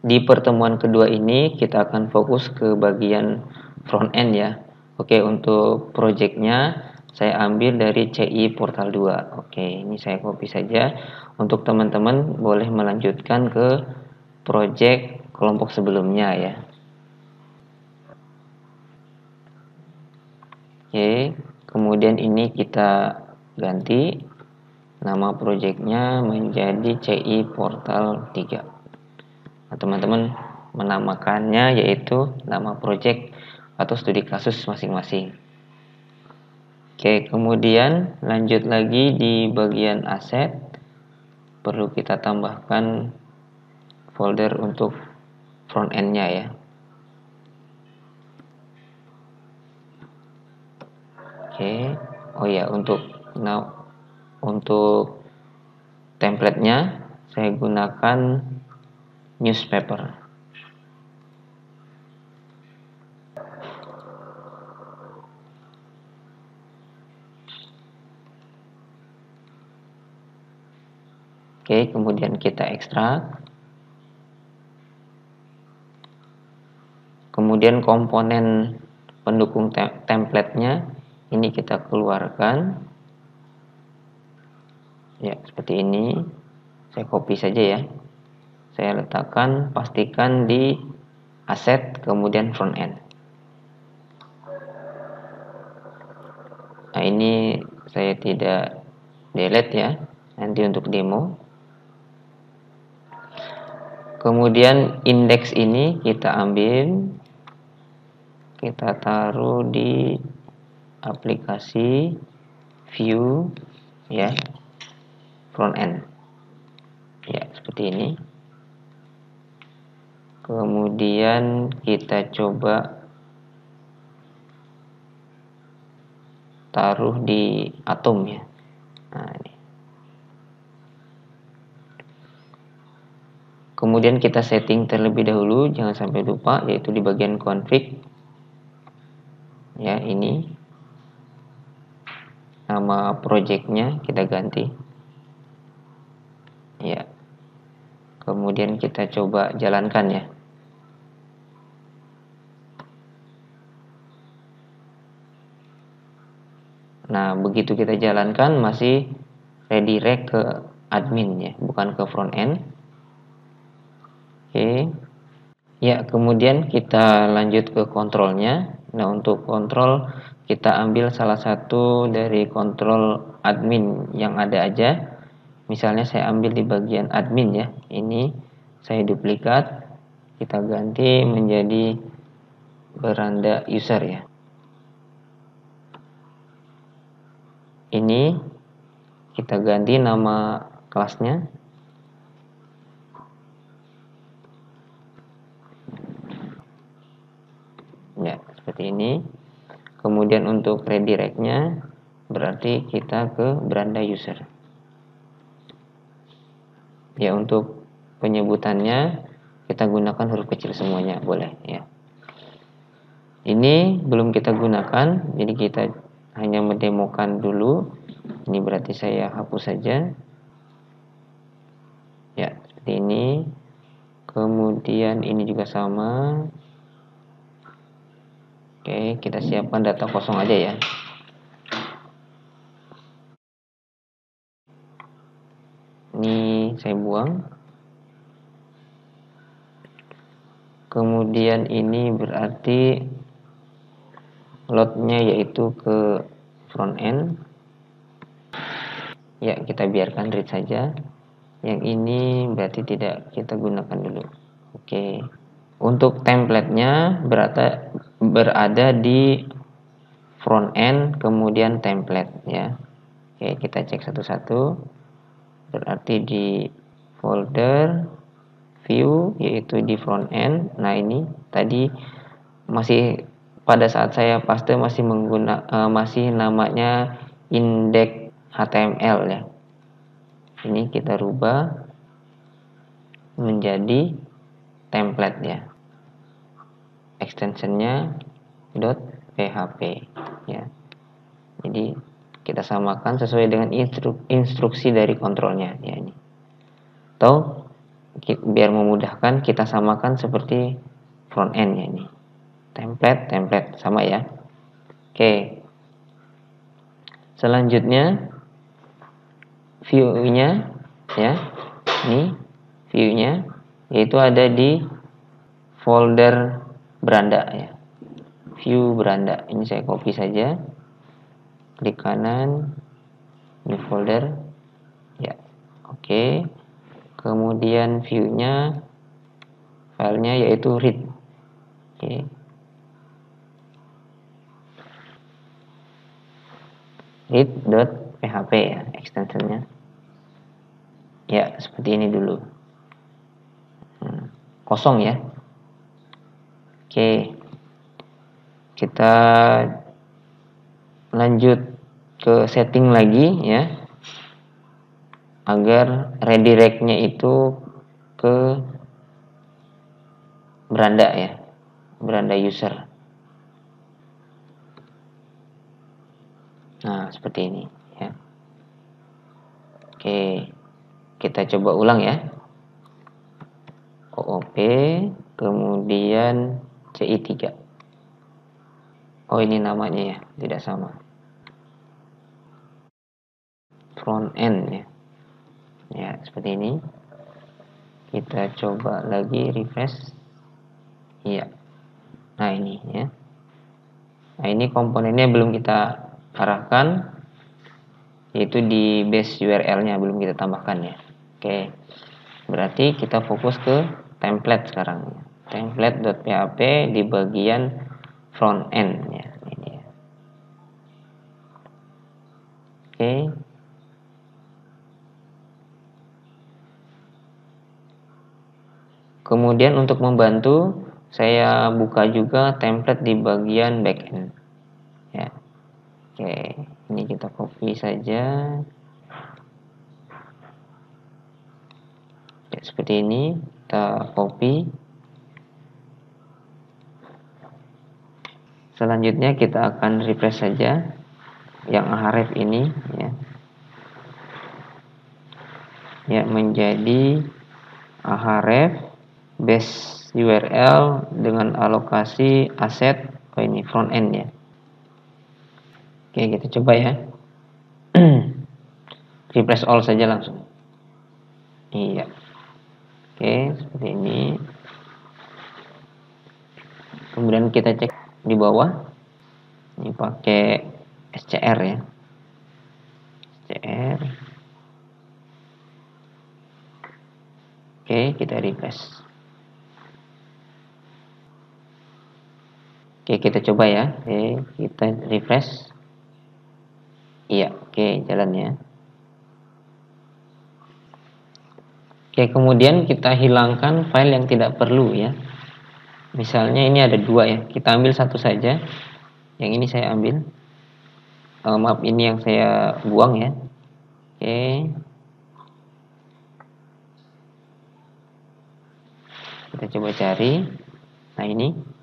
di pertemuan kedua ini kita akan fokus ke bagian front end ya. Oke, untuk projectnya saya ambil dari CI Portal 2. Oke, ini saya copy saja. Untuk teman-teman boleh melanjutkan ke project kelompok sebelumnya ya. Oke, kemudian ini kita ganti nama projectnya menjadi CI Portal 3. Nah, teman-teman menamakannya yaitu nama project atau studi kasus masing-masing. Oke, kemudian lanjut lagi di bagian aset. Perlu kita tambahkan folder untuk front end-nya ya. Oke. Oh ya, untuk template-nya saya gunakan newspaper. Oke, kemudian kita ekstrak. Kemudian komponen pendukung template-nya ini kita keluarkan. Ya, seperti ini. Saya copy saja ya. Saya letakkan, pastikan di aset, kemudian front end. Nah, ini saya tidak delete ya, nanti untuk demo. Kemudian indeks ini kita ambil, kita taruh di aplikasi view ya, front end ya, seperti ini. Kemudian kita coba taruh di atom ya. Nah, ini. Kemudian kita setting terlebih dahulu, jangan sampai lupa, yaitu di bagian config ya. Ini nama projectnya kita ganti ya. Kemudian kita coba jalankan ya. Nah, begitu kita jalankan masih redirect ke admin ya, bukan ke front end. Oke. Ya, kemudian kita lanjut ke kontrolnya. Nah, untuk kontrol kita ambil salah satu dari kontrol admin yang ada aja. Misalnya saya ambil di bagian admin ya. Ini saya duplikat, kita ganti menjadi beranda user ya. Ini kita ganti nama kelasnya. Ya, seperti ini. Kemudian untuk redirect-nya berarti kita ke beranda user. Ya, untuk penyebutannya kita gunakan huruf kecil semuanya, boleh ya. Ini belum kita gunakan, jadi kita hanya mendemokan dulu. Ini berarti saya hapus saja. Ya, seperti ini. Kemudian ini juga sama. Oke, kita siapkan data kosong aja ya. Ini saya buang. Kemudian ini berarti loadnya yaitu ke front end. Ya, kita biarkan read saja. Yang ini berarti tidak kita gunakan dulu. Oke. Untuk template-nya berada di front end, kemudian template ya. Oke, kita cek satu-satu. Berarti di folder view yaitu di front end. Nah, ini tadi masih pada saat saya paste masih masih namanya index HTML ya. Ini kita rubah menjadi template ya. Extensionnya .php ya. Jadi kita samakan sesuai dengan instruksi dari kontrolnya ya ini. Atau biar memudahkan kita samakan seperti front end ya ini. Template sama ya. Oke. Selanjutnya view-nya ya. Ini view-nya yaitu ada di folder beranda ya. View beranda. Ini saya copy saja. Klik kanan di folder ya. Oke. Kemudian view-nya filenya yaitu read. Oke. Read.php ya extensionnya. Ya, seperti ini dulu. Kosong ya. Oke. Kita lanjut ke setting lagi ya. Agar redirect-nya itu ke beranda ya. Beranda user. Nah, seperti ini ya. Oke. Kita coba ulang ya. OOP kemudian CI3. Oh, ini namanya ya, tidak sama. Front end ya. Ya, seperti ini. Kita coba lagi refresh. Iya. Nah, ini ya. Nah, ini komponennya belum kita arahkan, yaitu di base URL-nya belum kita tambahkan ya. Oke. Berarti kita fokus ke template sekarang. Template.php di bagian front end ya. Ini ya. Oke. Kemudian untuk membantu, saya buka juga template di bagian backend. Ya. Oke, ini kita copy saja. Ya, seperti ini, kita copy. Selanjutnya kita akan refresh saja yang Ahref ini ya. Ya, menjadi Ahref base URL dengan alokasi aset ini front end ya. Oke, kita coba ya. Refresh all saja langsung. Iya. Oke, seperti ini. Kemudian kita cek di bawah. Ini pakai SCR ya. SCR. Oke, kita refresh. Oke, kita coba ya. Oke, kita refresh. Iya, oke, jalan ya. Oke, kemudian kita hilangkan file yang tidak perlu ya. Misalnya ini ada dua ya, kita ambil satu saja. Yang ini saya ambil. Maaf, ini yang saya buang ya. Oke. Kita coba cari. Nah, ini.